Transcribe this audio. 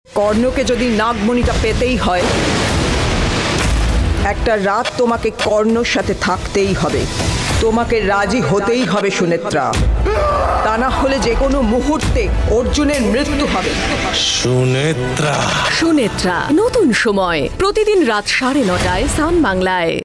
কর্ণকে যদি নাগমণিটা পেতেই হয়, একটা রাত তোমাকে কর্ণর সাথে থাকতেই হবে। তোমাকে রাজি হতেই হবে সুনেত্রা, তা না হলে যে কোনো মুহূর্তে অর্জুনের মৃত্যু হবে। সুনেত্রা নতুন সময় প্রতিদিন রাত 9:30টায় সান বাংলায়।